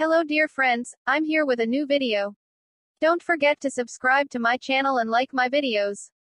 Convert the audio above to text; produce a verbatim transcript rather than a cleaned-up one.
Hello dear friends, I'm here with a new video. Don't forget to subscribe to my channel and like my videos.